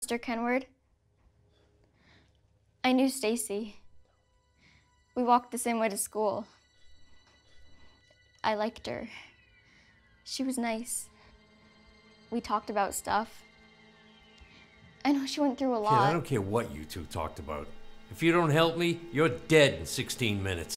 Mr. Kenward. I knew Stacy. We walked the same way to school. I liked her. She was nice. We talked about stuff. I know she went through a lot. Kid, I don't care what you two talked about. If you don't help me, you're dead in 16 minutes.